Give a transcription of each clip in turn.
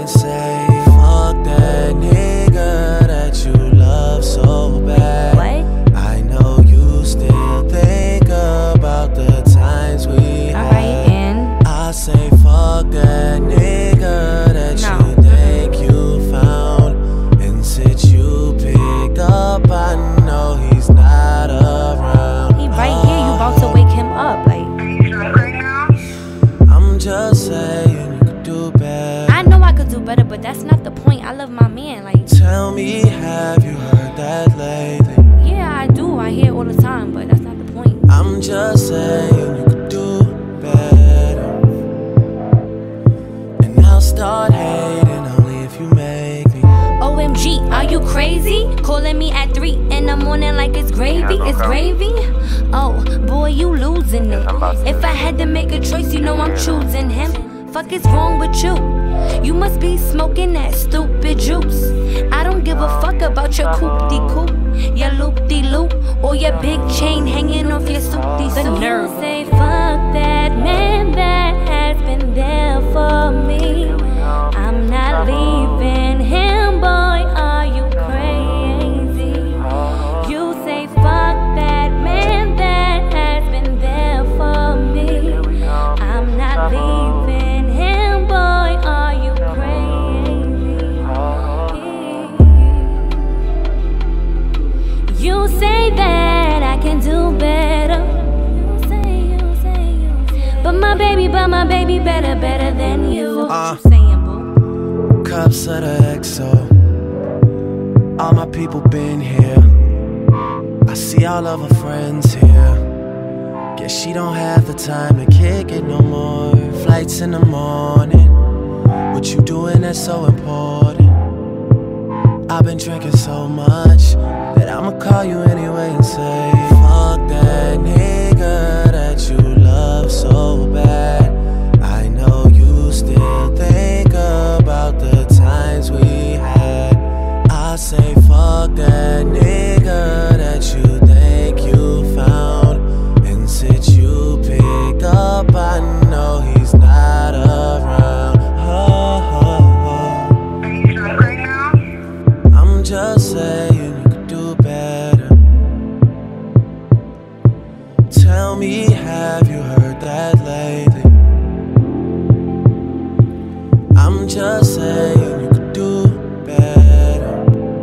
and say, fuck that nigga that you love so bad. What? I know you still think about the times we had. Alright, and? I say, fuck that nigga that you think you found. And since you picked up, I know he's not around. He right here, you about to wake him up, like. I'm just saying you could do better. I know I could do better, but that's not the point. I love my man, like. Tell me, have you heard that lately? Yeah, I do. I hear it all the time, but that's not the point. I'm just saying you could do better. And I'll start hating only if you make me. OMG, are you crazy? Calling me at 3 in the morning like it's gravy, it's gravy? Oh, boy, you losing it. If I had to make a choice, you know I'm choosing him. Fuck is wrong with you? You must be smoking that stupid juice. I don't give a fuck about your coupe-de-coupe, your loop-de-loop, or your big chain hanging off your suit-de-suit. The nerve. Say fuck that man that has been there for me. I'm not leaving him, boy, are you crazy? You say fuck that man that has been there for me. I'm not leaving him, boy, are you crazy? You say that I can do better. You say. But my baby better than you. What you saying, boo? Cups of the XO. All my people been here. I see all of her friends here. Guess she don't have the time to kick it no more. Flights in the morning. What you doing that's so important? I've been drinking so much that I'ma call you anyway and say, fuck that nigga that you love so bad. I know you still think about the times we had. I say, fuck that nigga that you think you found. And since you picked up, I know he's not around. I'm just saying you could do better. Tell me, have you heard that lately? I'm just saying you could do better.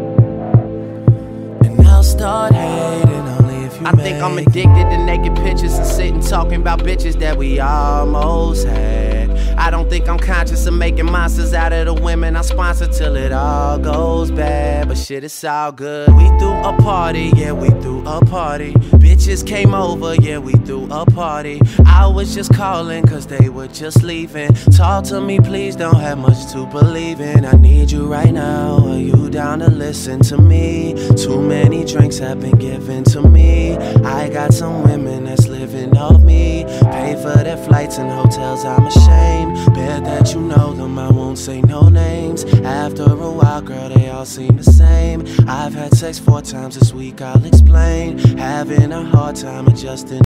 And I'll start hating only if you I think I'm addicted to naked pictures and sitting talking about bitches that we almost had. I don't think I'm conscious of making monsters out of the women I sponsor till it all goes bad. But shit, it's all good. We threw a party, yeah, we threw a party. Bitches came over, yeah, we threw a party. I was just calling cause they were just leaving. Talk to me, please, don't have much to believe in. I need you right now, are you down to listen to me? Too many drinks have been given to me. I got some women that's living off me. Pay for their flights and hotels, I'm ashamed. Bet that you know them, I won't say no names. After a while, girl, they all seem the same. I've had sex 4 times this week, I'll explain. Having a hard time adjusting